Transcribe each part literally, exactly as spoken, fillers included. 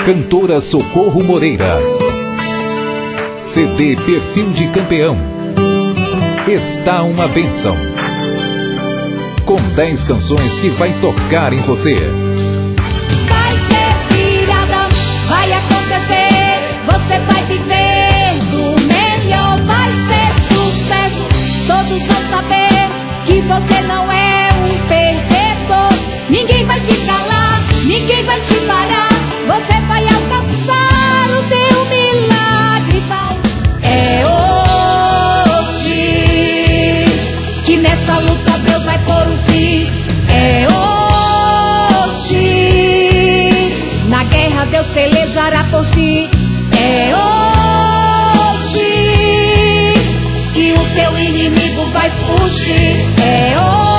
Cantora Socorro Moreira. C D Perfil de Campeão. Está uma bênção. Com dez canções que vai tocar em você. Vai ter virada, vai acontecer. Você vai viver do melhor, vai ser sucesso. Todos vão saber que você não é um perdedor. Ninguém vai te calar, ninguém vai te parar. Você vai alcançar o teu milagre. É hoje que nessa luta Deus vai pôr um fim. É hoje, na guerra Deus pelejará por ti. É hoje que o teu inimigo vai fugir. É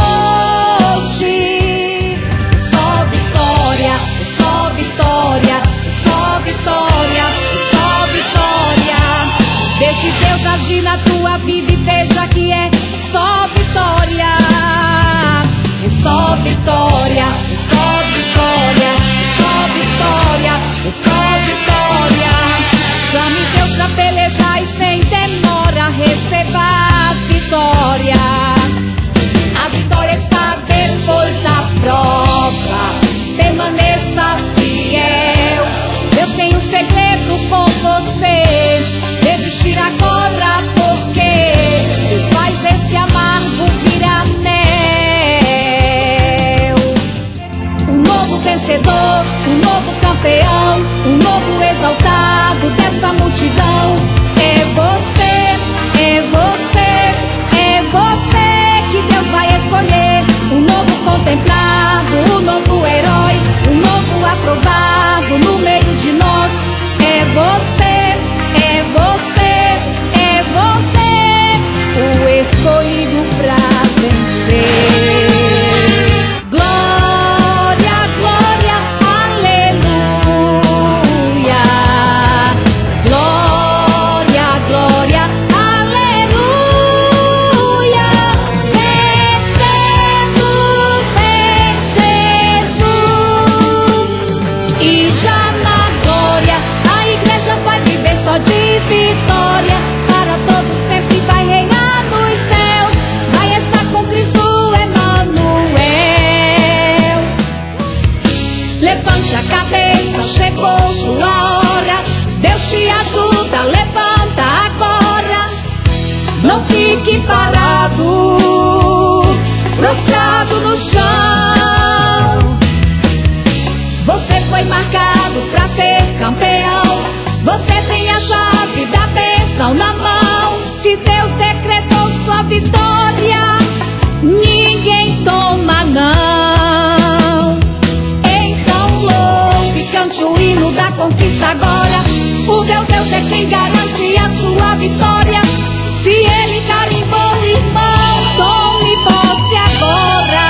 hoje, só vitória, só vitória, só vitória, só vitória. Deixe Deus agir na tua vida e veja que é só vitória. É só vitória, é só vitória, é só vitória, é só vitória. Chame Deus pra pelejar e sem demora receba a vitória. A vitória está depois da prova. Permaneça fiel. Deus tem um segredo com você. Desistir agora porque Deus faz esse amargo virar mel. Um novo vencedor, um novo campeão, um novo exaltado dessa multidão. É você, é você, é você que Deus vai escolher. Um novo contemplado, um novo herói, um novo aprovado no meio de nós. É você, é você, é você, o escolhido pra vencer. Glória, glória, aleluia. Glória, glória, aleluia. Vencendo vem Jesus. E já na glória a igreja vai viver só de vitória. Para todos sempre vai reinar nos céus. Vai estar com Cristo Emanuel. Levante a cabeça, chegou sua hora. Deus te ajuda, levanta agora. Não fique parado, prostrado no chão. Você foi marcado pra ser campeão. Você tem a chave da bênção na mão. Se Deus decretou sua vitória, ninguém toma não. Então louve, cante o hino da conquista agora. O meu Deus é quem garante a sua vitória. Se Ele carimbou, irmão, tome posse agora.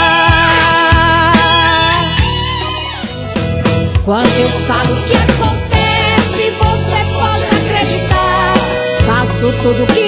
Quando eu falo que acontece, você pode acreditar. Faço tudo que